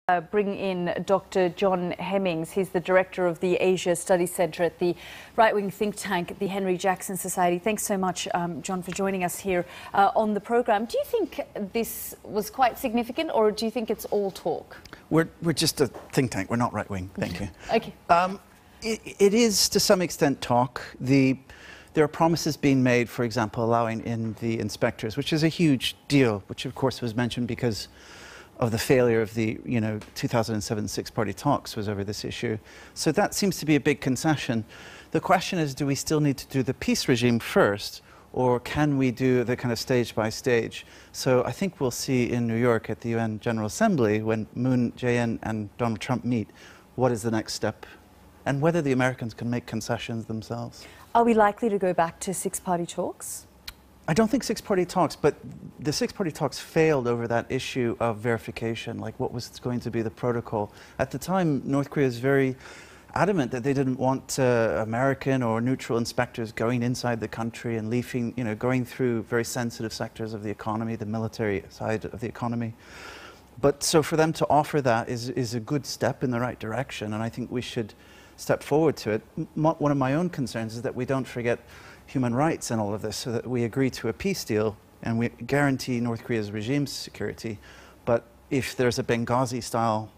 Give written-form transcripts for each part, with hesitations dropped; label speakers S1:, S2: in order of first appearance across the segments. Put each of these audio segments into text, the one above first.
S1: Bring in Dr. John Hemmings. He's the director of the Asia Studies Centre at the right-wing think tank, the Henry Jackson Society. Thanks so much, John, for joining us here on the programme. Do you think this was quite significant, or do you think it's all talk?
S2: We're just a think tank. We're not right-wing. Thank you.
S1: Okay.
S2: It is, to some extent, talk. There are promises being made, for example, allowing in the inspectors, which is a huge deal, which, of course, was mentioned because of the failure of the 2007 six-party talks was over this issue. So that seems to be a big concession. The question is, do we still need to do the peace regime first, or can we do the kind of stage by stage? So I think we'll see in New York at the UN General Assembly, when Moon Jae-in and Donald Trump meet, what is the next step, and whether the Americans can make concessions themselves.
S1: Are we likely to go back to six-party talks?
S2: I don't think six-party talks, but the six-party talks failed over that issue of verification, like what was going to be the protocol. At the time, North Korea was very adamant that they didn't want American or neutral inspectors going inside the country and leafing, going through very sensitive sectors of the economy, the military side of the economy. But so for them to offer that is a good step in the right direction, and I think we should step forward to it. One of my own concerns is that we don't forget human rights in all of this, so that we agree to a peace deal and we guarantee North Korea's regime's security. But if there's a Benghazi-style,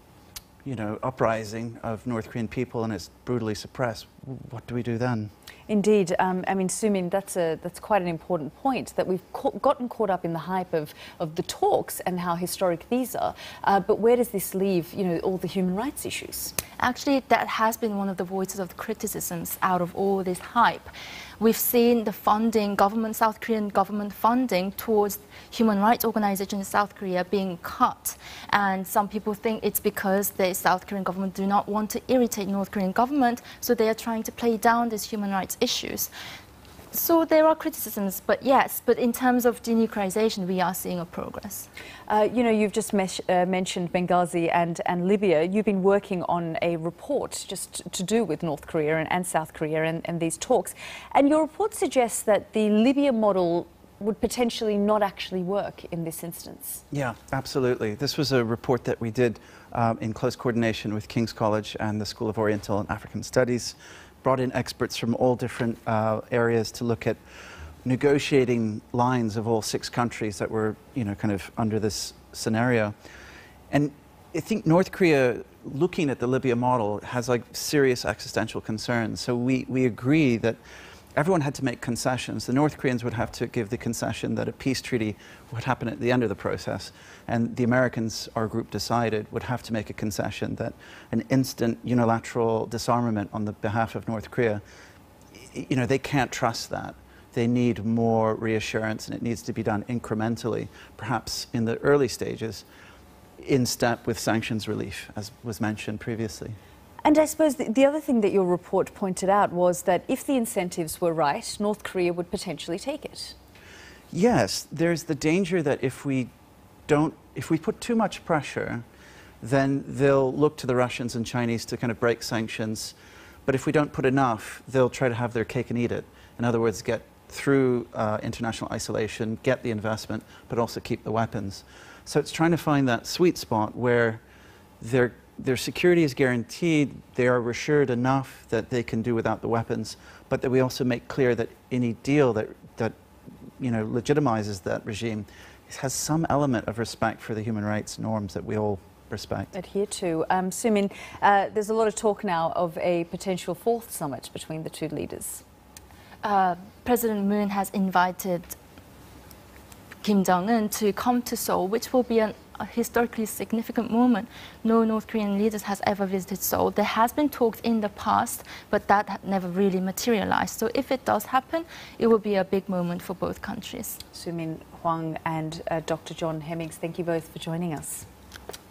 S2: uprising of North Korean people and it's brutally suppressed, what do we do then?
S1: Indeed. I mean, Sumin, that's quite an important point, that we've gotten caught up in the hype of the talks and how historic these are. But where does this leave, all the human rights issues?
S3: Actually, that has been one of the voices of the criticisms out of all this hype. We've seen the funding, South Korean government funding towards human rights organizations in South Korea being cut. And some people think it's because the South Korean government do not want to irritate North Korean government, so they are trying to play down these human rights issues. So there are criticisms, but yes, but in terms of denuclearization, we are seeing a progress.
S1: You've just mentioned Benghazi and Libya. You've been working on a report just to do with North Korea and South Korea and these talks. And your report suggests that the Libya model would potentially not actually work in this instance. Yeah,
S2: absolutely. This was a report that we did in close coordination with King's College and the School of Oriental and African Studies. Brought in experts from all different areas to look at negotiating lines of all 6 countries that were, kind of under this scenario. And I think North Korea, looking at the Libya model, has like serious existential concerns. So we agree that everyone had to make concessions. The North Koreans would have to give the concession that a peace treaty would happen at the end of the process. And the Americans, our group decided, would have to make a concession that an instant unilateral disarmament on the behalf of North Korea, they can't trust that. They need more reassurance, and it needs to be done incrementally, perhaps in the early stages, in step with sanctions relief, as was mentioned previously.
S1: And I suppose the other thing that your report pointed out was that if the incentives were right, North Korea would potentially take it.
S2: Yes, there's the danger that if we put too much pressure, then they'll look to the Russians and Chinese to kind of break sanctions. But if we don't put enough, they'll try to have their cake and eat it. In other words, get through international isolation, get the investment, but also keep the weapons. So it's trying to find that sweet spot where their security is guaranteed, they are assured enough that they can do without the weapons, but that we also make clear that any deal that legitimizes that regime has some element of respect for the human rights norms that we all respect.
S1: Adhere to. Sumin, there's a lot of talk now of a potential 4th summit between the 2 leaders.
S3: President Moon has invited Kim Jong-un to come to Seoul, which will be a historically significant moment. No North Korean leaders has ever visited Seoul. There has been talks in the past, but that never really materialized. So if it does happen, it will be a big moment for both countries.
S1: Sumin Hwang and Dr. John Hemmings, thank you both for joining us.